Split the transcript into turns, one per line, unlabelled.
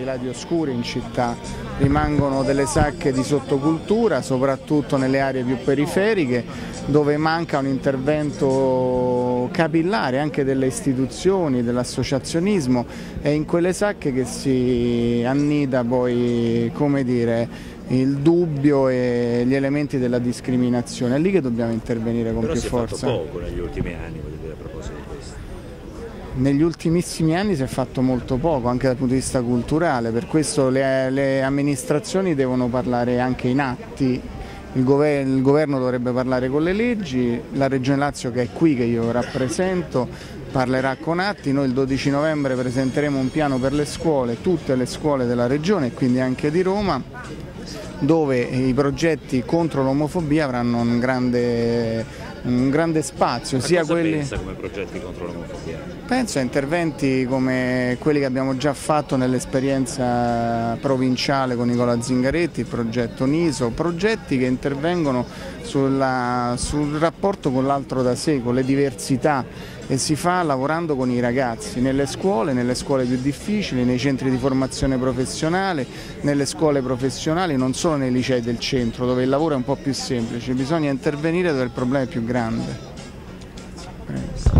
lati oscuri in città, rimangono delle sacche di sottocultura, soprattutto nelle aree più periferiche, dove manca un intervento capillare anche delle istituzioni, dell'associazionismo, e in quelle sacche che si annida poi, come dire, il dubbio e gli elementi della discriminazione. È lì che dobbiamo intervenire con più forza.
Però si è fatto poco negli ultimi anni, voglio dire, a proposito di questo.
Negli ultimissimi anni si è fatto molto poco, anche dal punto di vista culturale, per questo le amministrazioni devono parlare anche in atti, il governo dovrebbe parlare con le leggi, la Regione Lazio, che è qui, che io rappresento, parlerà con atti. Noi il 12 novembre presenteremo un piano per le scuole, tutte le scuole della Regione e quindi anche di Roma, dove i progetti contro l'omofobia avranno un grande spazio.
Ma
sia
cosa
quelli...
pensa come progetti contro l'omofobia?
Penso a interventi come quelli che abbiamo già fatto nell'esperienza provinciale con Nicola Zingaretti, il progetto NISO, progetti che intervengono sul rapporto con l'altro da sé, con le diversità, e si fa lavorando con i ragazzi, nelle scuole più difficili, nei centri di formazione professionale, nelle scuole professionali, non solo nei licei del centro, dove il lavoro è un po' più semplice, bisogna intervenire dove il problema è più grande. Prego.